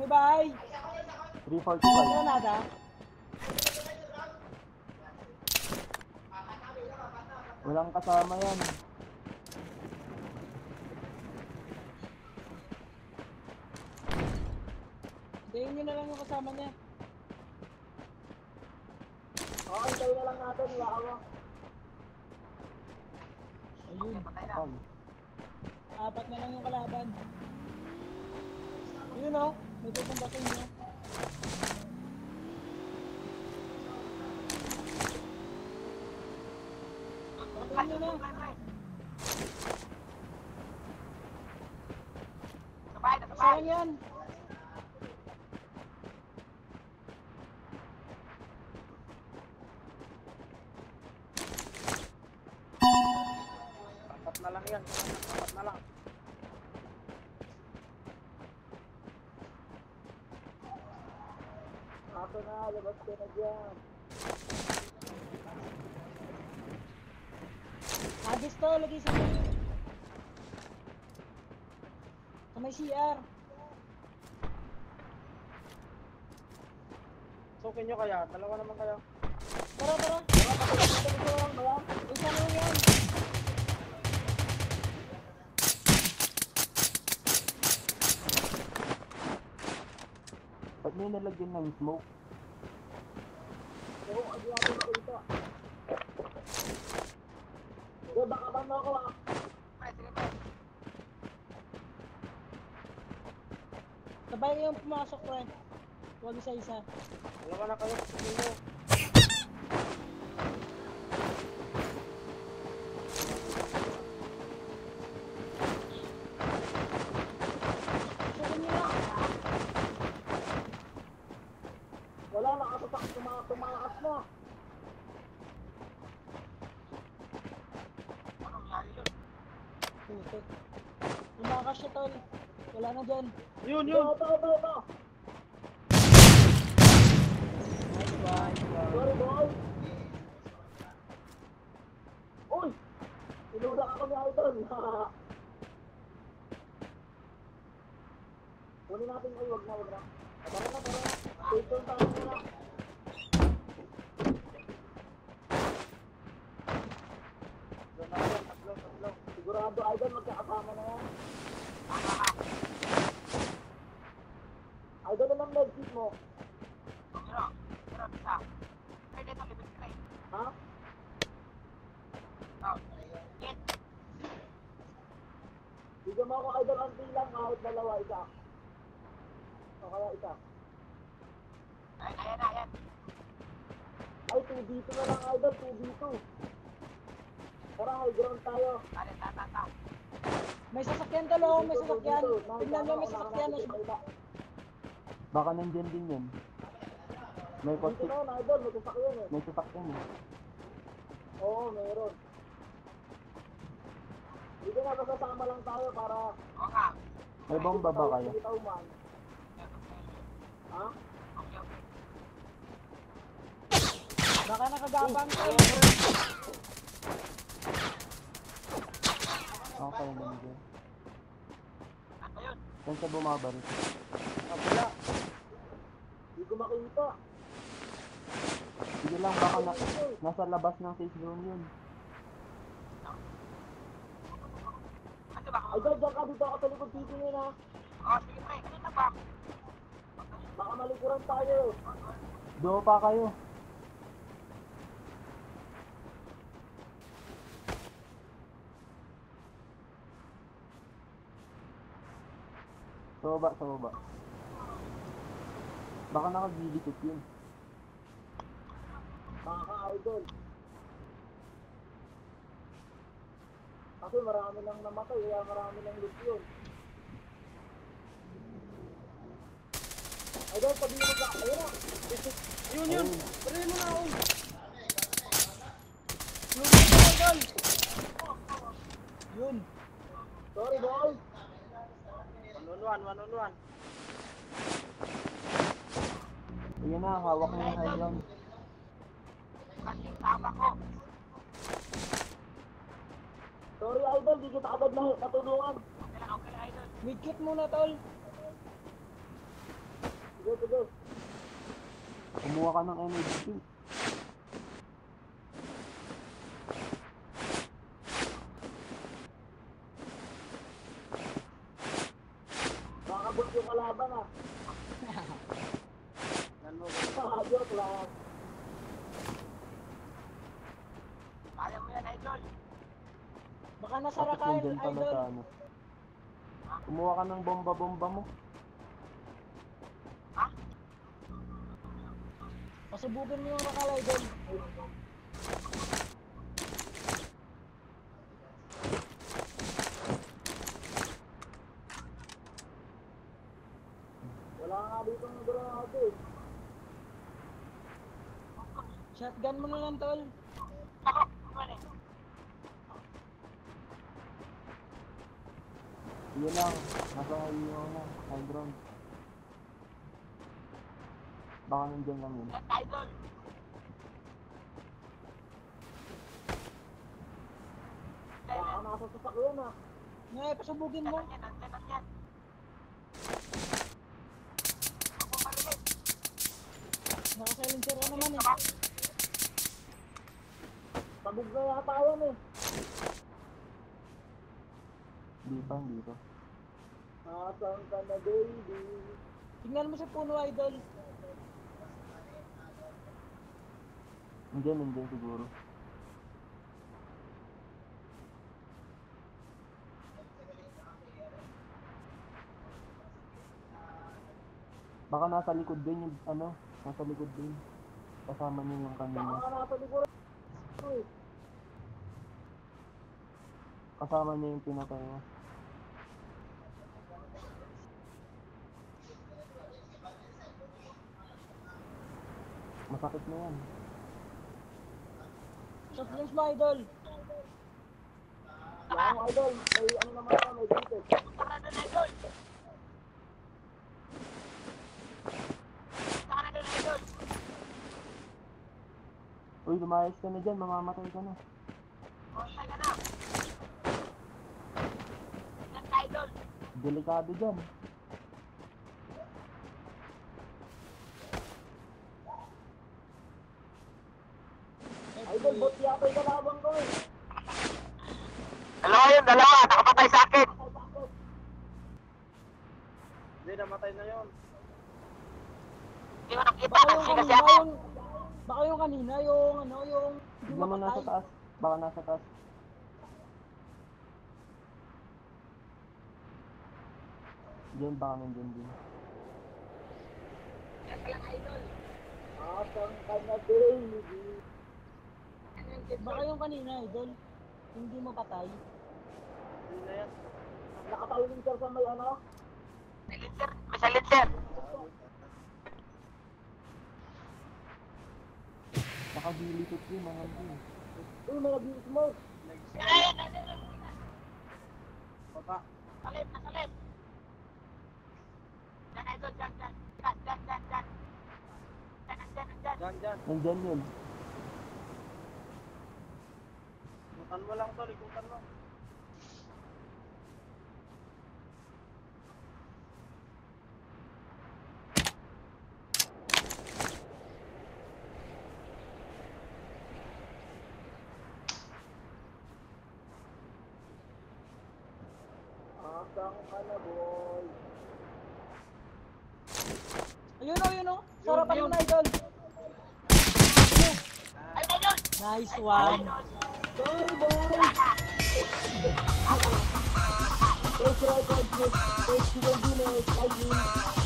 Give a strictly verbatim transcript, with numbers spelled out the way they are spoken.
may bahay. three forty-five. Ano nada? Walang kasama yan. Hintayin nyo na lang yung kasama niya. Oo, hintayin na lang natin. Wala mo. Ayun. Oh. Apat na lang yung kalaban. Yun o. May pupunta sa inyo. Patayin nyo na. Sayang yan. Apat na lang yan. Apat na lang. Ako na, labas ka na dyan. Agis to, lagi sa may... Sa may C R. Sukin nyo kaya, dalawa naman kayo. Tara, tara. Ito lang ba yan? Isa na lang yan. Ba't may nalagyan ng smoke? Oo, agi natin ito ito. Yo, baka ba mo ako ah? Sabay yung pumasok, pre. Huwag isa-isa. Dalawa na kayo, sukin nyo. Sukin nyo na. Wala, nakasasak, tuma tumakas na. Putik. Lumakas siya, tol. Wala na dyan. Yun, yun. Ito, ito, ito. Nice one. Sorry, boy. Uy! Inudak ako ni Idol. Kunin natin ay wag na, wag na. Tara na, tara na. Stay tuned tayo muna. Doon na yan, tatlo, tatlo. Sigurado, Idol, magkakasama na yan. Idol, anong medkit mo? Ha? Bigyan mo ako Idol ang lang kahit dalawa, isa. O kaya isa. Ay, ayan na, ayan. Ay, two B two na lang Idol, two B two. Tara, high ground tayo. May sasakyan, tol. Oh, may sasakyan. Tingnan nyo, may sasakyan. Baka nandyan din yan. May Dito kotse. na, Idol, may sasakyan eh. May sasakyan eh. Oo, meron. Dito na, masasama lang tayo para... May bomba ba kayo? Bitaw man. Ha? Baka nakagabang, tol. Okay lang dyan. Saan siya bumabaril? Kabila. Hindi ko makita. Sige lang, baka na, nasa labas ng safe zone yun. Ay, dyan, dyan ka. Dito ako sa likod dito yun ha. Baka malikuran tayo. Doon pa kayo. Sa baba, sa baba. Baka nakagilikot yun. Maka-idol. Kasi marami lang namatay, kaya marami lang loot yun. Idol, sabi mo ka, ayun na. Yun, yun. Ayun. Pwede mo na, oh. Yun, yun, idol. Yun. Sorry, boy. one on one, one on one. Ayan na, hawak na yung high ground. Sorry, idol, di kita agad na natulungan. Midkit muna, tol. Sige, sige. Kumuha ka ng energy drink. Makabot yung kalaban ah. Nan mo Ah, joke lang. Kaya mo yan, idol. Baka nasa Tapos Rakail, nandyan pala idol. sa ano. Kumuha ka ng bomba-bomba mo. Pasubugin mo yung Rakail, idol. Wala nga dito ng granado eh. Shotgun mo na lang, tol. Yun lang. Nasa iyo na. High ground. Baka nandyan lang yun. Baka nasa sasakyan ah. Ngay, pasubugin mo. Naka-silencer ka naman eh. Tabog na yata yan eh. Hindi pa, hindi pa. Nasaan ka na baby? Tingnan mo sa puno, idol. Nandyan, nandyan siguro. Baka nasa likod din yung ano, nasa likod din. Kasama niyo yung Baka kanina. ka nasa likuran eh. Kasama niya yung pinatay mo. Masakit na yan. Shot lens mo, idol. Wala akong idol. May ano naman ako, may dito. Uy, lumayas ka na dyan, mamamatay ka na. Delikado dyan. Idol, bot yata yung kalabang ko eh. Dalawa yun, dalawa. Nakapatay sa akin. Hindi, namatay na yun. Hindi mo nakita. Baka yung Nagsika kanina, sa akin. yung... Baka yung kanina, yung ano, yung... Hindi Tignan mo nasa mapatay. taas. Baka nasa taas. Diyan, baka nandyan din. Nasaan ka na baby? Baka yung kanina, idol. Hindi mo patay. Hindi na yan. Nakatawin sir sa may ano? Silencer. May silencer. Nakabilitot yun, mga yun. Uy, may nag-smoke. Baba. Salim, nasalim. Diyan, idol. Diyan, diyan. Diyan, diyan, diyan, diyan. Diyan, diyan, diyan. Diyan, diyan. Nandyan yun. Ikutan mo lang to, ikutan mo. Nasaan ka na boy? Ayun o, yun o. Sarapan mo na, idol. Ay, idol. Nice one. Sorry boy! First record, first first single dinner, I mean,